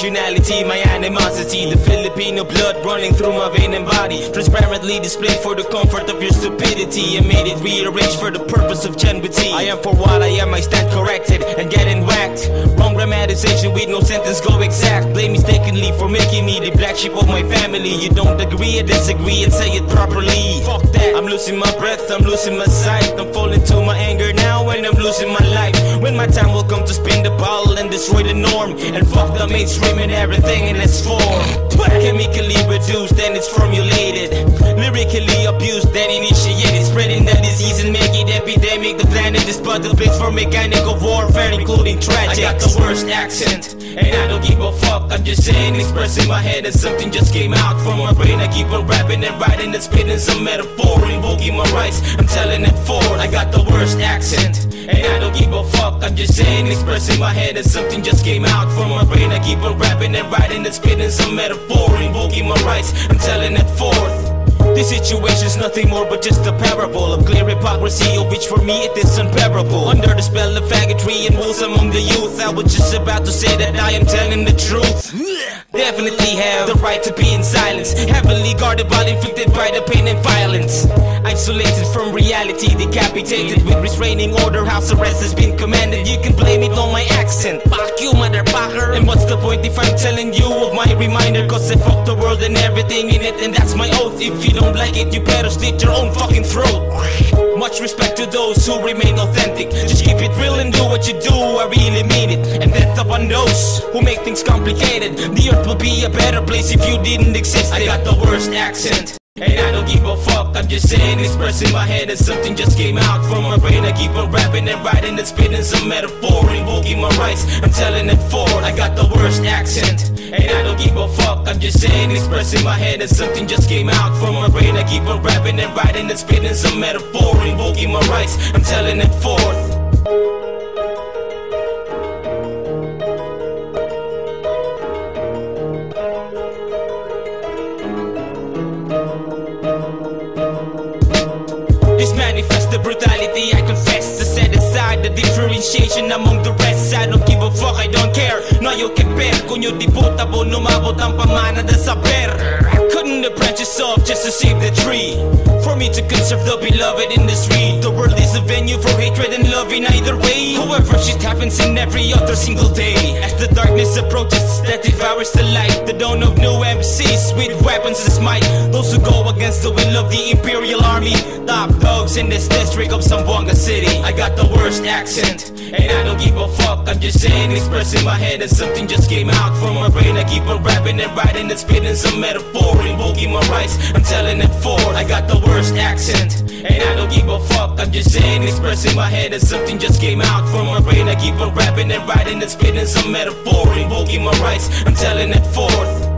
nationality, my animosity, the Filipino blood running through my vein and body, transparently displayed for the comfort of your stupidity. I made it rearranged for the purpose of genuity. I am for what I am, I stand corrected and getting whacked. Wrong grammatization with no sentence go exact. Blame mistakenly for making me the black sheep of my family. You don't agree or disagree and say it properly. Fuck that, I'm losing my breath, I'm losing my sight. I'm falling to my anger now and I'm losing my life. When my time will come to spin the ball and destroy the norm, and fuck the mainstream and everything in its form. Chemically reduced and it's formulated, lyrically abused then initiated, spreading the disease and making it epidemic. The planet is but the place for mechanical warfare, including tragic. I got the worst accent and I don't give a fuck. I'm just saying, expressing my head and something just came out from my brain. I keep on rapping and writing and spitting some metaphor, invoking my rights, I'm telling it forward. I got the worst accent and I don't give a fuck. I'm just saying, expressing my head and something just came out from my brain. I keep on rapping and writing and spitting some metaphor, invoking my rights, I'm telling it forth. This situation's nothing more but just a parable of clear hypocrisy, of which for me it is unbearable. Under the spell of faggotry and wolves among the youth, I was just about to say that I am telling the truth. Definitely have the right to be in silence, heavily guarded while inflicted by the pain and violence. Isolated from reality, decapitated with restraining order, house arrest has been commanded. You can blame it on my accent, fuck you motherfucker. And what's the point if I'm telling you of my reminder? Cause I fuck the world and everything in it, and that's my oath. If you don't like it, you better slit your own fucking throat. Much respect to those who remain authentic, just keep it real and do what you do, I really mean it. And that's upon those who make things complicated. The earth will be a better place if you didn't exist. I got the worst accent and I don't give a fuck. I'm just saying, expressing my head and something just came out from my brain. I keep on rapping and writing and spitting some metaphor, invoking my rights, I'm telling it forward. I got the worst accent and I don't give a fuck. I'm just saying, expressing my head and something just came out from my brain. I keep on rapping and writing and spitting some metaphor, invoking my rights, I'm telling it forth. This manifests the brutality I confess, to set aside the differentiation among the rest. I don't give a fuck, I don't care. No hay que ver, coño di puta, bo numabot ang pamana de saber. Couldn't the branches off just to save the tree, for me to conserve the beloved industry. The world is a venue for hatred and love in either way. However, shit happens in every other single day. As the darkness approaches that devours the light, the dawn of new MCs with weapons as might. Those who go against the will of the Imperial Army, top dogs in this district of Zamboanga City. I got the worst accent and I don't give a fuck. I'm just saying, expressing my head and something just came out from my brain. I keep on rapping and writing and spitting some metaphor, invoking my rights, I'm telling it forward. I got the worst accent and I don't give a fuck. I'm just saying, expressing my head and something just came out from my brain. I keep on rapping and writing and spitting some metaphor, invoking my rights, I'm telling it forth.